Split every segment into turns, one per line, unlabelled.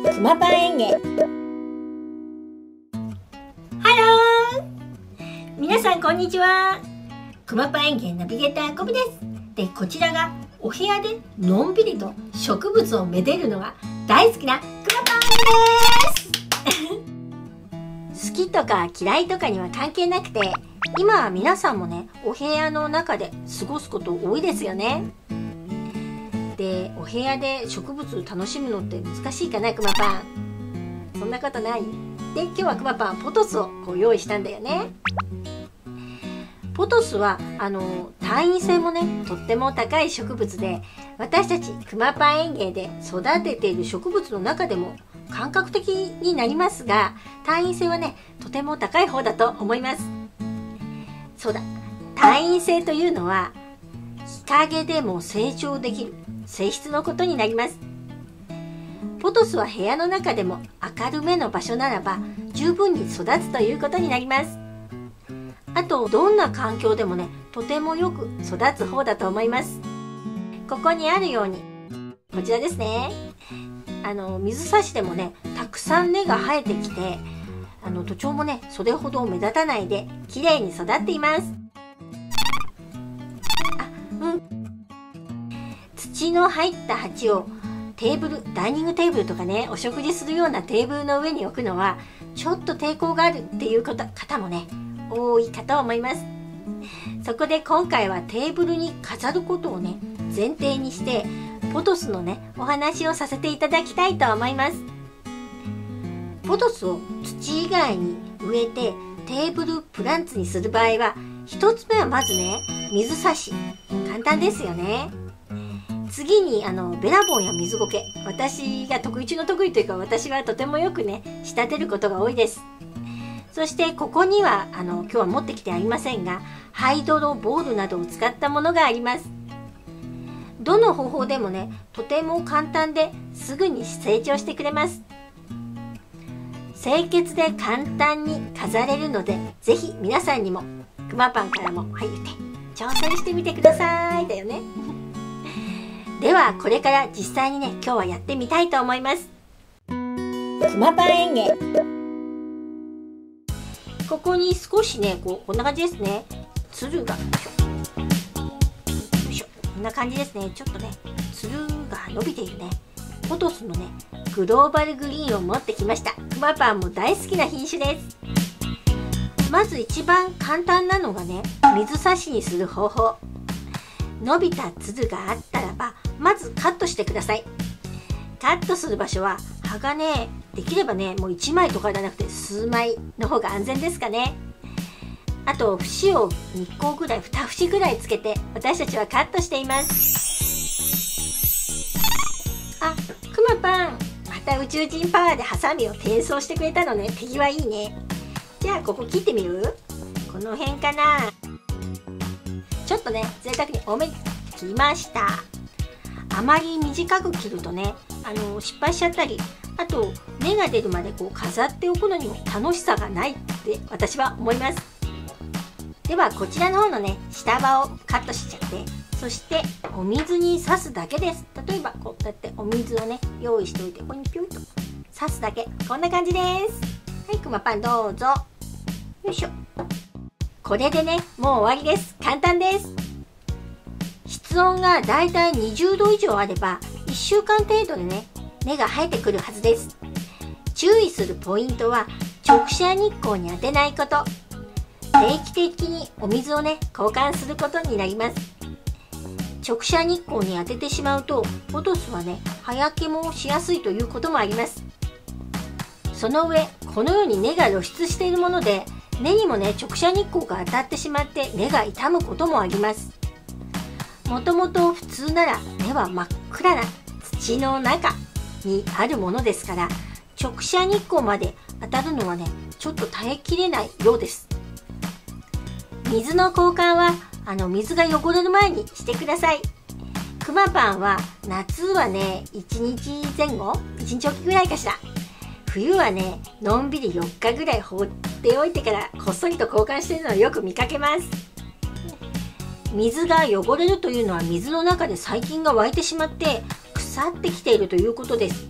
くまパン園芸。ハロー、皆さんこんにちは。くまパン園芸ナビゲーターこみです。で、こちらがお部屋でのんびりと植物をめでるのが大好きなくまパンです。好きとか嫌いとかには関係なくて、今は皆さんもね、お部屋の中で過ごすこと多いですよね。で、お部屋で植物を楽しむのって難しいかな、くまパン。そんなことない？で、今日はくまパンポトスを用意したんだよね。ポトスは単位性もね、とっても高い植物で、私たちくまパン園芸で育てている植物の中でも感覚的になりますが、単位性はね、とても高い方だと思います。そうだ、単位性というのは日陰でも成長できる性質のことになります。ポトスは部屋の中でも明るめの場所ならば十分に育つということになります。あと、どんな環境でもね、とてもよく育つ方だと思います。ここにあるように、こちらですね、水差しでもね、たくさん根が生えてきて、土壌もね、それほど目立たないで綺麗に育っています。土の入った鉢をダイニングテーブルとかね、お食事するようなテーブルの上に置くのはちょっと抵抗があるっていう方もね、多いかと思います。そこで今回はテーブルに飾ることをね、前提にしてポトスのね、お話をさせていただきたいと思います。ポトスを土以外に植えてテーブルプランツにする場合は、一つ目はまずね、水差し。簡単ですよね。次にベラボンや水苔、私が得意中の得意というか、私はとてもよくね、仕立てることが多いです。そしてここには今日は持ってきてありませんが、ハイドロボールなどを使ったものがあります。どの方法でもね、とても簡単ですぐに成長してくれます。清潔で簡単に飾れるので、ぜひ皆さんにもくまパンからも言って挑戦してみてくださいだよね。ではこれから実際にね、今日はやってみたいと思います。くまパン園芸。ここに少しね、こんな感じですね、つるがよいしょ、こんな感じですね。ちょっとね、つるが伸びているね、ポトスのね、グローバルグリーンを持ってきました。くまパンも大好きな品種です。まず一番簡単なのがね、水差しにする方法。伸びたつるがあったらば、まずカットしてください。カットする場所は葉がね、できればね、もう1枚とかじゃなくて数枚の方が安全ですかね。あと、節を2個ぐらい、2節ぐらいつけて私たちはカットしています。あ、くまパン、また宇宙人パワーでハサミを転送してくれたのね。手際いいね。じゃあここ切ってみる？この辺かな。ちょっとね、贅沢に多めに切りました。あまり短く切るとね、失敗しちゃったり、あと芽が出るまで飾っておくのにも楽しさがないって私は思います。ではこちらの方のね、下葉をカットしちゃって、そしてお水に刺すだけです。例えばこうやってお水をね、用意しておいて、ここにピュイと刺すだけ。こんな感じです。はい、くまパンどうぞ。よいしょ。これでね、もう終わりです。簡単です。室温がだいたい20度以上あれば1週間程度でね、根が生えてくるはずです。注意するポイントは、直射日光に当てないこと。定期的にお水をね、交換することになります。直射日光に当ててしまうと、ポトスはね、葉焼けもしやすいということもあります。その上、このように根が露出しているもので、根にもね、直射日光が当たってしまって根が傷むこともあります。もともと普通なら根は真っ暗な土の中にあるものですから、直射日光まで当たるのはね、ちょっと耐えきれないようです。水の交換は水が汚れる前にしてください。くまパンは夏はね、1日前後、1日おきぐらいかしら。冬はね、のんびり4日ぐらい放っておいてからこっそりと交換しているのをよく見かけます。水が汚れるというのは、水の中で細菌が湧いてしまって腐ってきているということです。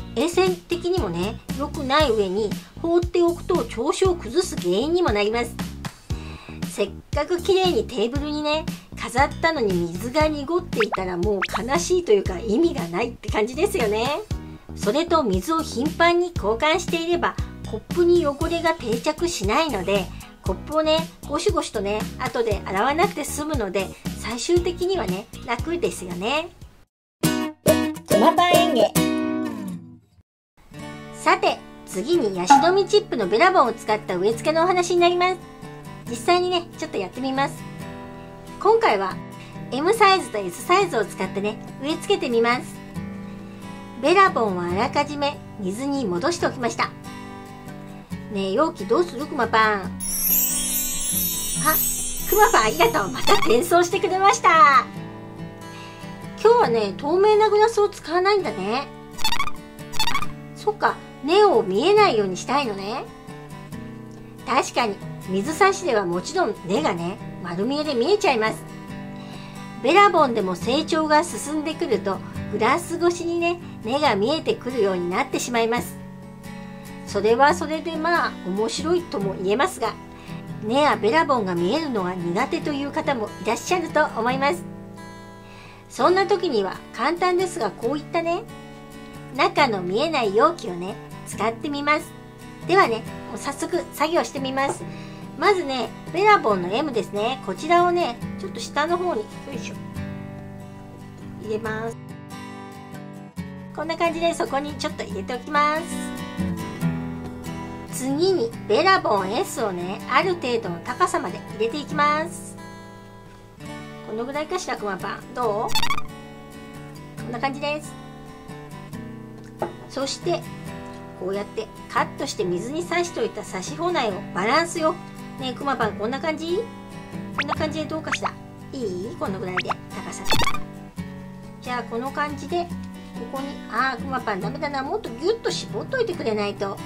衛生的にもね良くない上に放っておくと調子を崩す原因にもなります。せっかく綺麗にテーブルにね飾ったのに水が濁っていたらもう悲しいというか意味がないって感じですよね。それと水を頻繁に交換していればコップに汚れが定着しないので、コップをねゴシゴシとね後で洗わなくて済むので最終的にはね楽ですよね。くまパン園芸。さて次にヤシの実チップのベラボンを使った植え付けのお話になります。実際にねちょっとやってみます。今回は M サイズと S サイズを使ってね植え付けてみます。ベラボンはあらかじめ水に戻しておきました。ねえ容器どうするくまパン。あ、くまパンありがとう。また転送してくれました。今日はね透明なグラスを使わないんだね。そっか、根を見えないようにしたいのね。確かに水差しではもちろん根がね丸見えで見えちゃいます。ベラボンでも成長が進んでくるとグラス越しにね根が見えてくるようになってしまいます。それはそれでまあ面白いとも言えますが、根やベラボンが見えるのが苦手という方もいらっしゃると思います。そんな時には簡単ですがこういったね中の見えない容器をね使ってみます。ではねもう早速作業してみます。まずねベラボンの M ですね、こちらをねちょっと下の方によいしょ入れます。こんな感じでそこにちょっと入れておきます。次にベラボン S をねある程度の高さまで入れていきます。このぐらいかしらくまパン。どう？こんな感じです。そしてこうやってカットして水に刺しておいた刺し放題をバランスよくね、くまパンこんな感じ？こんな感じでどうかしら？いい？このぐらいで高さで。じゃあこの感じでここにくまパンダメだな、もっとギュッと絞っといてくれないと。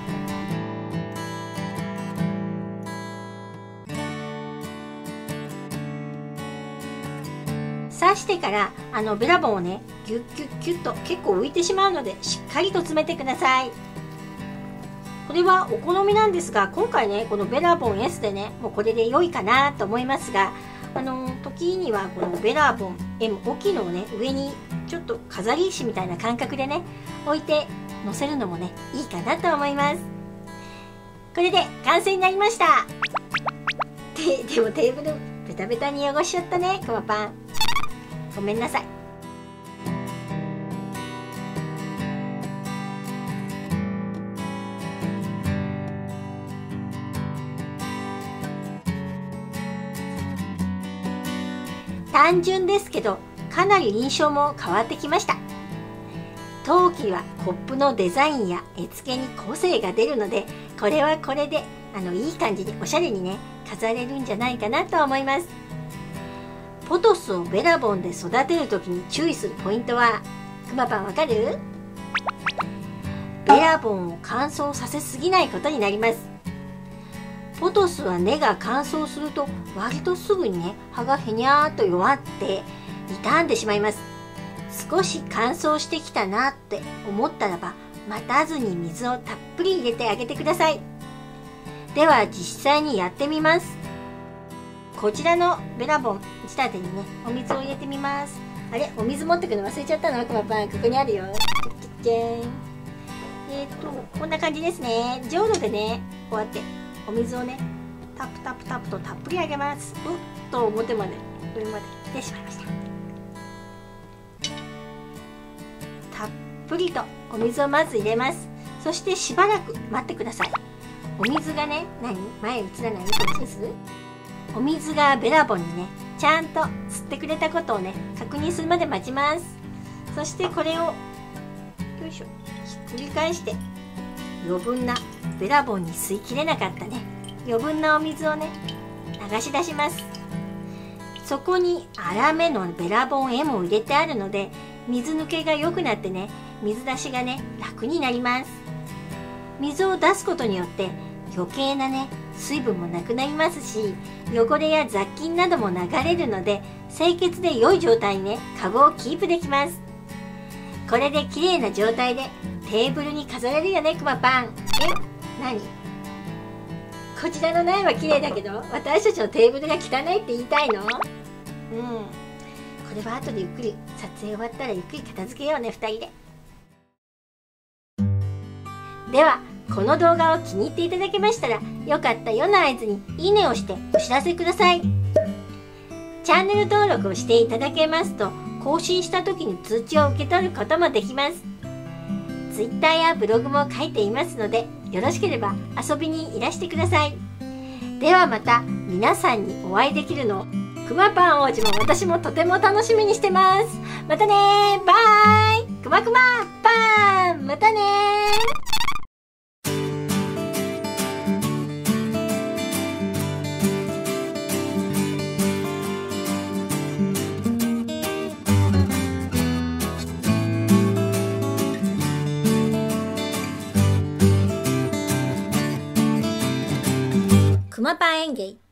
刺してからベラボンをねギュッギュッギュッと結構浮いてしまうのでしっかりと詰めてください。これはお好みなんですが、今回ねこのベラボン S でねもうこれで良いかなと思いますが、時にはこのベラボン M 大きいのをね上にちょっと飾り石みたいな感覚でね置いて乗せるのもねいいかなと思います。これで完成になりました。でもテーブルベタベタに汚しちゃったねくまパン、ごめんなさい。単純ですけどかなり印象も変わってきました。陶器はコップのデザインや絵付けに個性が出るので、これはこれでいい感じにおしゃれにね飾れるんじゃないかなと思います。ポトスをベラボンで育てるときに注意するポイントはくまパンわかる？ベラボンを乾燥させすぎないことになります。ポトスは根が乾燥すると割とすぐにね葉がへにゃーっと弱って傷んでしまいます。少し乾燥してきたなって思ったらば待たずに水をたっぷり入れてあげてください。では実際にやってみます。こちらのベラボン仕立てにねお水を入れてみます。あれ、お水持ってくの忘れちゃったのくまパン、ここにあるよ。じゃーん。こんな感じですね。じょうろでねこうやってお水をねタプタプタプとたっぷりあげます。うっと表まで上まで来てしまいました。たっぷりとお水をまず入れます。そしてしばらく待ってください。お水がね前映らない？こっちにする？お水がベラボンにねちゃんと吸ってくれたことをね確認するまで待ちます。そしてこれをよいしょひっくり返して余分なベラボンに吸いきれなかったね余分なお水をね流し出します。そこに粗めのベラボン M を入れてあるので水抜けが良くなってね水出しがね楽になります。水を出すことによって余計なね水分もなくなりますし、汚れや雑菌なども流れるので清潔で良い状態にねカゴをキープできます。これで綺麗な状態でテーブルに飾れるよね、くまパン。何？こちらの苗は綺麗だけど、私たちのテーブルが汚いって言いたいの？これは後でゆっくり、撮影終わったらゆっくり片付けようね、2人で。では、この動画を気に入っていただけましたら、よかったよの合図にいいねをしてお知らせください。チャンネル登録をしていただけますと、更新した時に通知を受け取ることもできます。Twitter やブログも書いていますので、よろしければ遊びにいらしてください。ではまた皆さんにお会いできるのを、くまパン王子も私もとても楽しみにしてます。またねー、バイ。くまくまパン、またねー。くまパン園芸